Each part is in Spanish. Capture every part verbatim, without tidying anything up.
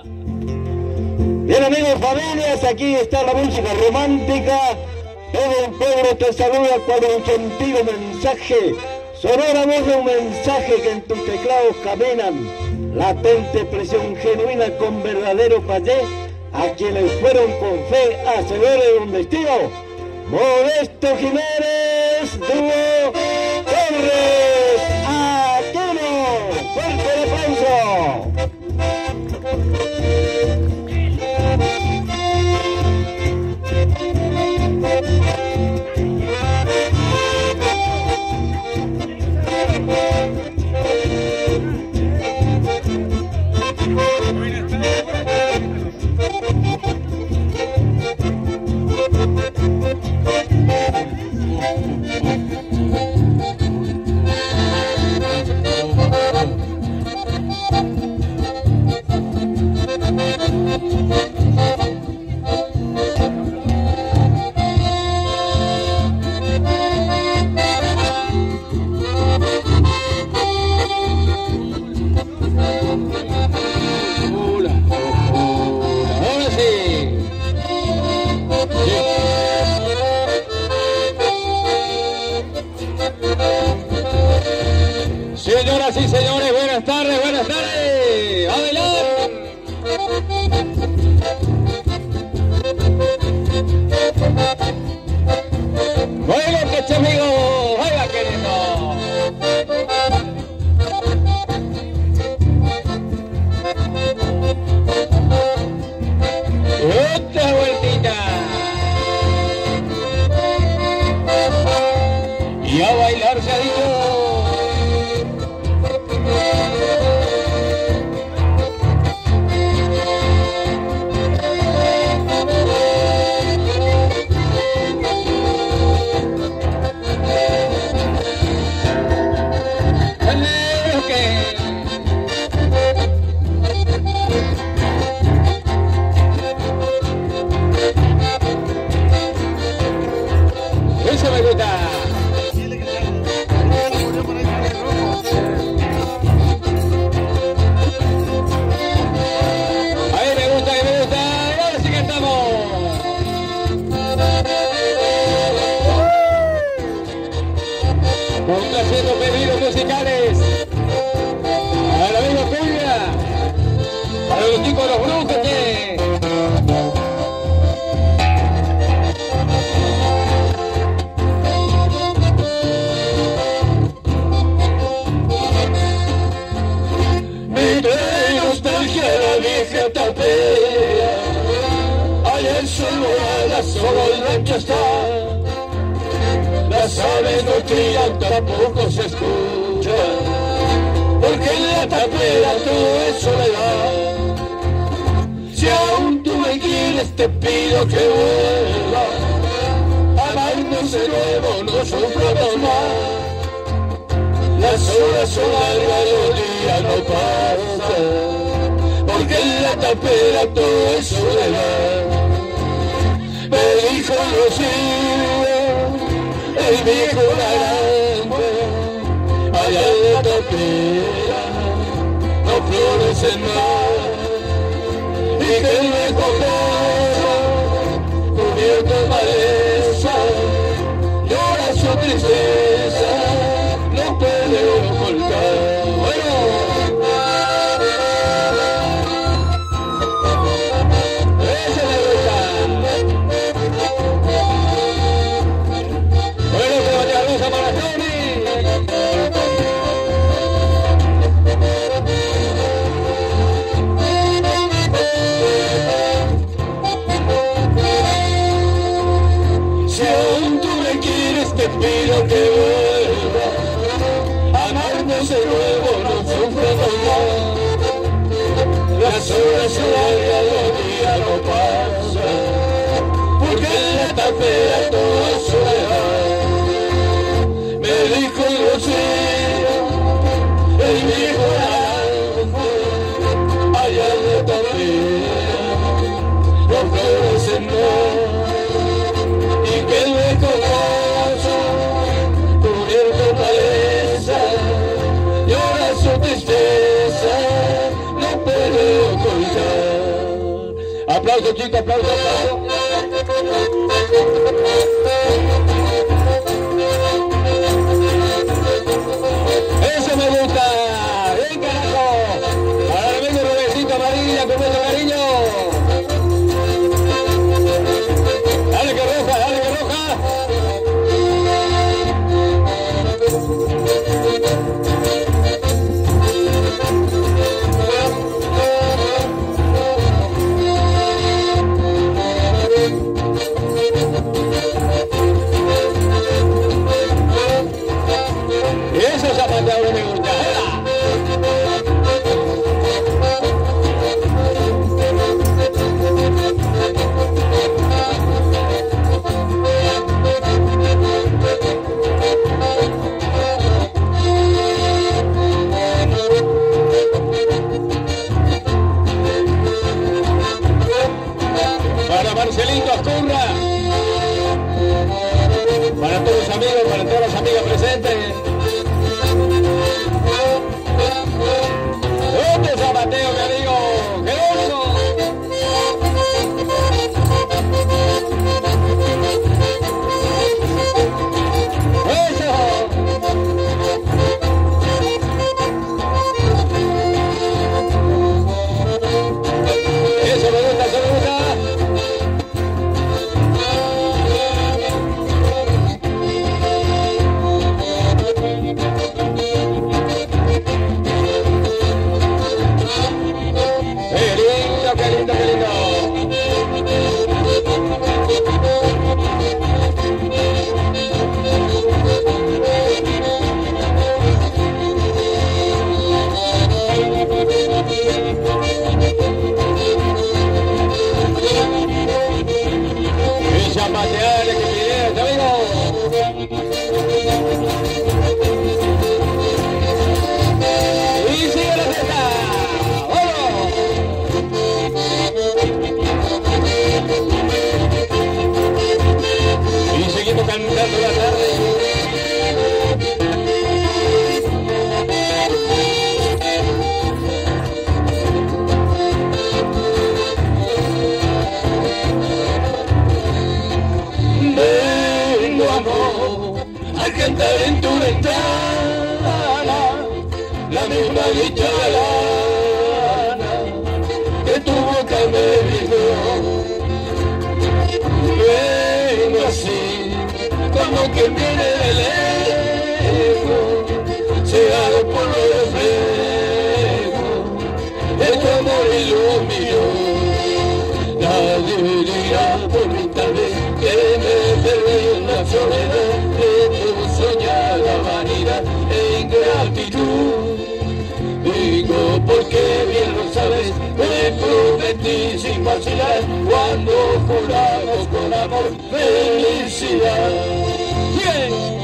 Bien amigos, familias, aquí está la música romántica. Todo el pueblo te saluda con un sentido mensaje. Sonora voz de un mensaje que en tus teclados caminan. Latente expresión genuina con verdadero payé. A quienes fueron con fe hacedores de un destino. Modesto Jiménez, dúo Torres, Aquino. Fuerte el aplauso. Señoras y señores, buenas tardes, buenas tardes. ¡A bailar! Bueno, que este amigo, ahí va queriendo. Otra vueltita. Y a bailar se ha dicho. Eso me gusta. Ahí me gusta, ahí me gusta. Y ahora sí que estamos. Complaciendo pedidos musicales. A la misma cumbia. Para los chicos de los brujos que... Hay en su morada, solo el rancho está. Las aves no trillan, tampoco se escuchan, porque en la tapera todo es soledad. Si aún tú me quieres, te pido que vuelva. Amarnos de nuevo, no suframos más. Las horas son largas, los días no pasan, porque en la tapera todo es soledad. Me dijo Rocío, el viejo naranjo, allá en la tapera no florecen más. Y que el viejo mozo, cubierto de maleza, llora su tristeza, no puede ocultar. Bueno, te pido que vuelva, amarnos de nuevo, no suframos más. Las horas son largas, los días no pasan, porque en la tapera todo es soledad. Me dijo Rocío, el viejo naranjo, allá en la tapera no florecen más. Y que el viejo llora su tristeza, no puede ocultar. Aplauso, chicos, aplauso, aplauso. Eso me gusta. Bien, carajo. Ahora le vengo Rubéncito Amarilla con mucho cariño. Dale que roja, dale que roja. Eso zapateo me gusta. Para Marcelito Ascurra, para todos los amigos, para todas las amigas presentes. Otro zapateo que digo, Jerónimo. Eso me gusta, eso me gusta. Qué lindo, qué lindo. Y zapateale que pide, amigo. Y sigue la fiesta. Y seguimos cantando la tarde. Vengo, amor, a cantar en tu ventana la misma dicha galana que tu boca me brindó. Vengo así, como que viene de lejos, cegado por los reflejos de tu amor iluminó. Nadie dirá por mí tal vez que me perdí en la soledad de tu soñada vanidad e ingratitud. Digo porque bien lo sabes, me prometí sin vacilar cuando juramos con amor felicidad. Bien.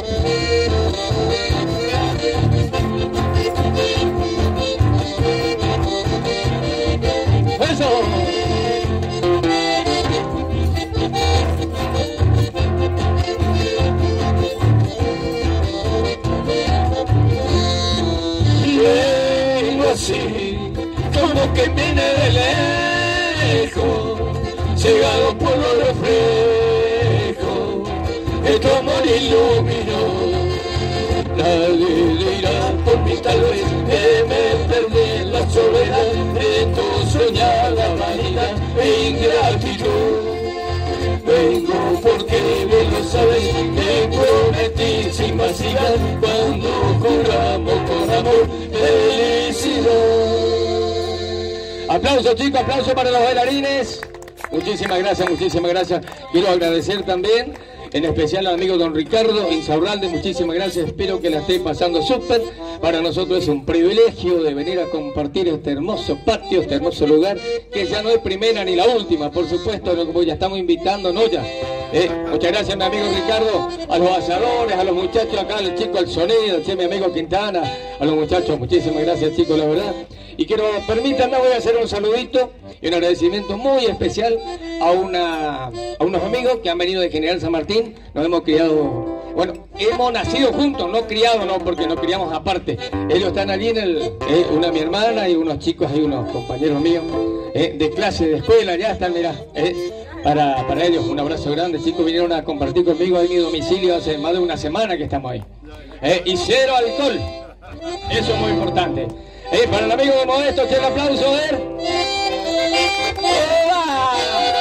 Eso. Vengo así, como que viene de lejos, cegado por los reflejos que tu amor iluminó. Nadie dirá por mí tal vez que me perdí en la soledad de tu soñada vanidad e ingratitud. Vengo porque bien lo sabes, te prometí sin vacilar cuando juramos con amor felicidad. Aplausos, chicos, aplausos para los bailarines. Muchísimas gracias, muchísimas gracias. Quiero agradecer también en especial al amigo don Ricardo Insaurralde, muchísimas gracias, espero que la esté pasando súper. Para nosotros es un privilegio de venir a compartir este hermoso patio, este hermoso lugar, que ya no es primera ni la última, por supuesto, como ya estamos invitando, ¿no? Ya. Eh, muchas gracias, mi amigo Ricardo, a los asadores, a los muchachos acá, al chico al sonido, a mi amigo Quintana, a los muchachos, muchísimas gracias, chicos, la verdad. Y quiero, permítanme, voy a hacer un saludito y un agradecimiento muy especial a, una, a unos amigos que han venido de General San Martín. Nos hemos criado, bueno, hemos nacido juntos, no criados, no, porque nos criamos aparte. Ellos están allí en el, eh, una mi hermana y unos chicos y unos compañeros míos. eh, de clase, de escuela, ya están, mirá. Eh, para, para ellos, un abrazo grande, chicos, vinieron a compartir conmigo en mi domicilio hace más de una semana que estamos ahí. Eh, y cero alcohol, eso es muy importante. Eh, para el amigo de Modesto, que el aplauso, a ver. ¡Oba!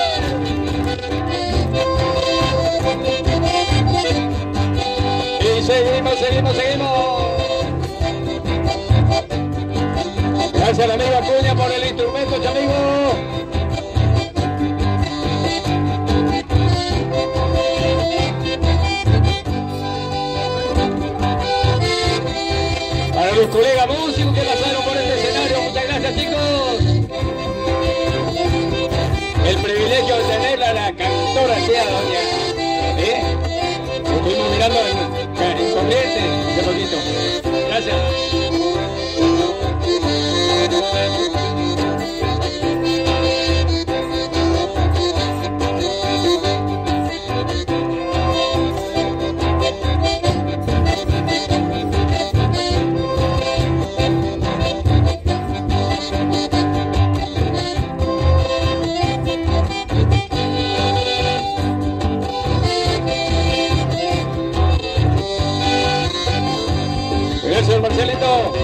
Y seguimos, seguimos, seguimos. Gracias al amigo Acuña por el instrumento, amigo. Para los colegas músicos que pasaron por este escenario, muchas gracias, chicos. El privilegio de tener a la cantora sea doña. ¿Eh? Estuvimos mirando en, en Corrientes hace poquito. Gracias. Gracias, Marcelito.